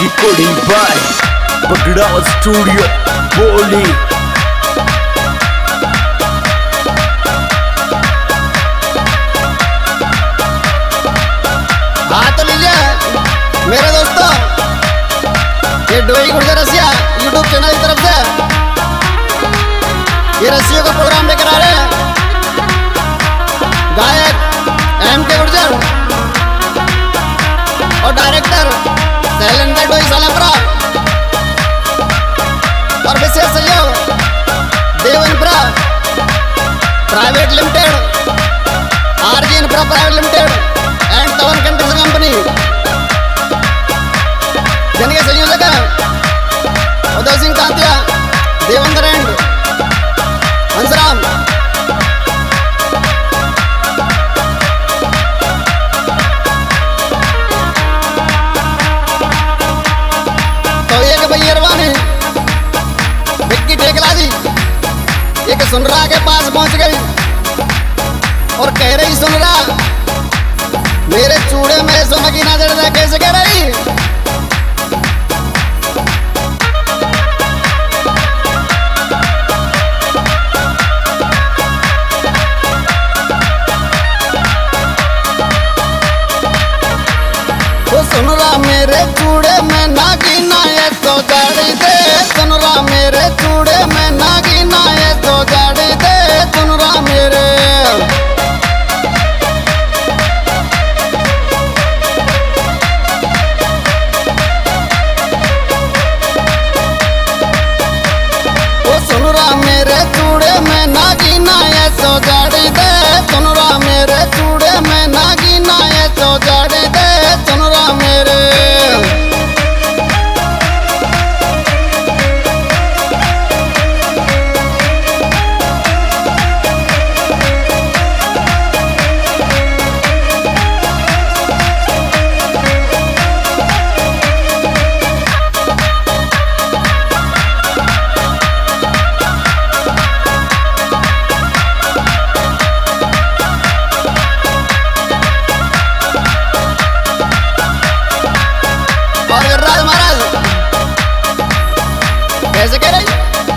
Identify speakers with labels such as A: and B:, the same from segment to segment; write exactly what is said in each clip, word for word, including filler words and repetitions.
A: Recording by Bagda Studio, Boli।
B: हाँ तो लीजिए मेरे दोस्तों, ये डोई गुर्जर रसिया यूट्यूब चैनल की तरफ से ये रसियों का प्रोग्राम लेकर आ रहे हैं। गायक एम के गुर्जर और डायरेक्टर शैलेंद्र डोई सालापुरा और विशेष सहयोग Devanpura private limited, RG infra private limited and तवन कंट्रीज कंपनी, जिनके संयोजक हैं उदय सिंह कांतिया, देवेंद्र एंड हंसराम। तो एक भैयरवानी विक्की टेकला जी एक सुनरा के पास पहुंच गई और कह रही, सुनरा मेरे चूड़े में सोना की नजर है, कैसे कह रही? वो सुनरा मेरे चूड़े में नागिना ये तो गाड़ी दे, सुनरा मेरे चूड़े में नागिना ये तो गाड़ी दे, सुनरा मेरे। सुनरा मेरे चूड़े में नागिना ये तो गाड़ी दे, सुनरा मेरे चूड़े में नागिना ये तो गाड़ी दे, सुनरा मेरे। कैसे कह रही?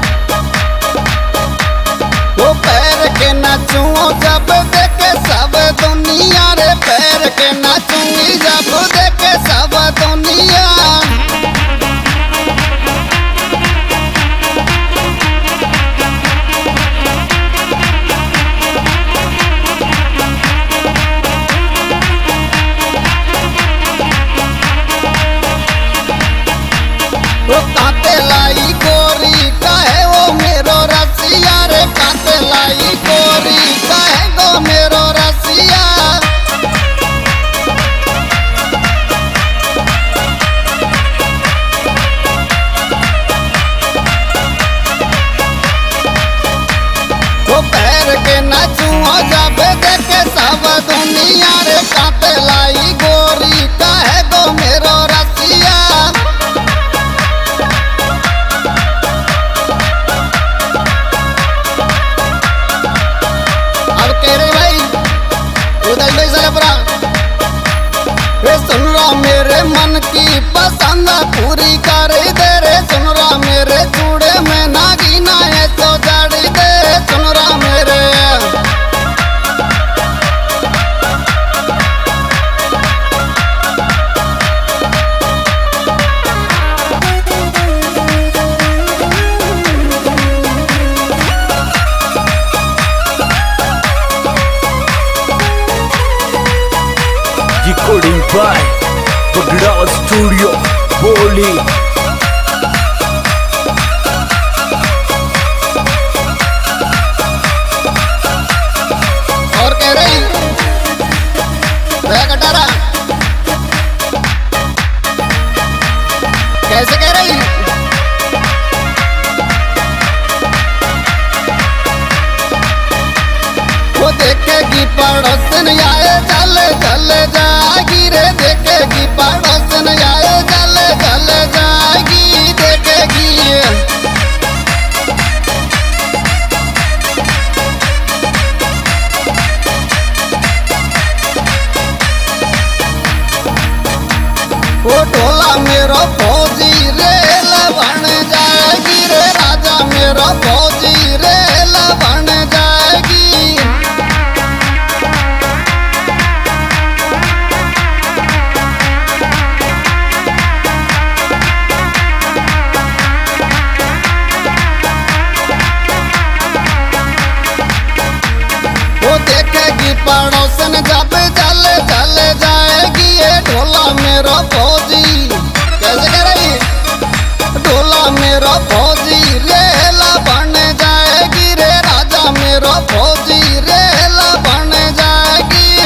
B: वो पैर के नाचूं जब देखे सब दुनिया रे, पैर के नाचूंगी जब देखे सब दुनिया। वो कांटे लाई गोरी काहे वो मेरो रसिया रे, कांटे लाई गोरी काहे गो मेरो रसिया। वो पैर के नाचूं जब देखे सब दुनिया रे, कांटे लाई गोरी काहे गो मेरो रसिया। सुनरा मेरे मन की पसंद पूरी कर दे रे, सुनरा मेरे चूड़े में नागिना है तो गाड़ी दे, सुनरा मेरे।
A: Recording by Bagda Studio, Boli।
B: और कह रही कटारा कैसे कह रही? वो देखेगी पड़ोसन आए चले चले जाएगी रे, देखेगी पड़ोसन आए चले चले जाएगी, देखेगी। वो ढोला मेरो राजा मेरा फौजी रेल बन जाएगी। वो देखेगी पड़ोसन जब जल जल जाएगी। ये ढोला मेरा फौजी कैसे कह रही, ढोला मेरा फौजी रेला बन जाएगी रे राजा मेरा फौजी रेला बन जाएगी।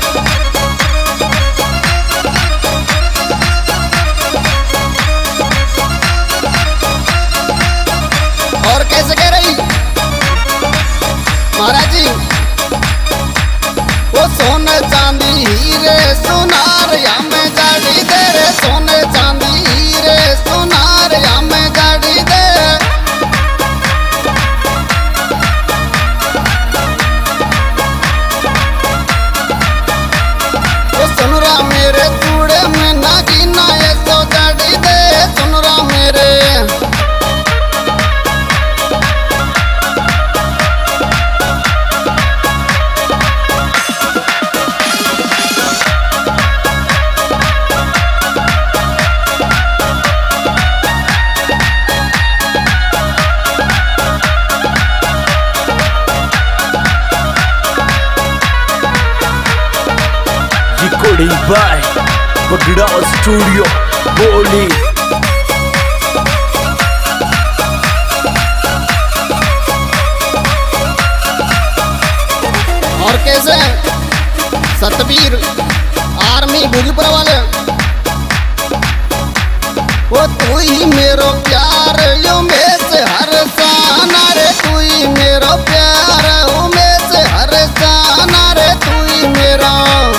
B: और कैसे कह रही महाराज जी, वो सोने चांदी हीरे सुनार या में गाड़ी दे रे, सोने चांदी हीरे सुनार या में गाड़ी दे। वो सुनरा मेरे चूड़े में नागिना ये सो गाड़ी दे, सुनरा मेरे।
A: Recording by Bagda Studio Boli।
B: और कैसे सतवीर आर्मी भोजपुर वाले, वो तू ही मेरो प्यार यो में से हर साना रे, तू ही मेरो प्यार ओ में से हर साना रे, तू ही मेरा।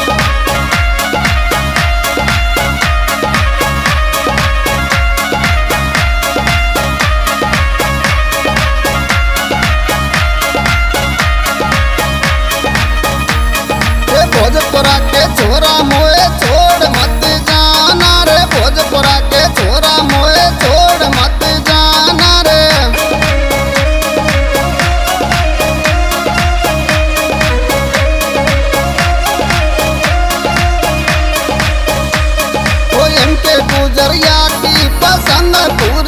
B: भोजपुरा के छोरा मोए छोड़ मत जाना रे, भोजपुरा के छोरा मोए छोड़ मत जाना रे। वो इनके गुजरिया की पसंद तू